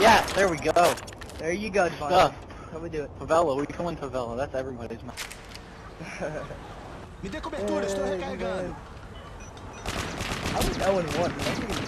Yeah, there we go. There you go, Devon. Stuff. How we do it? Favela, we calling favela. That's everybody's mouth. Me dê cobertura, estou recarregando. I was 0-1.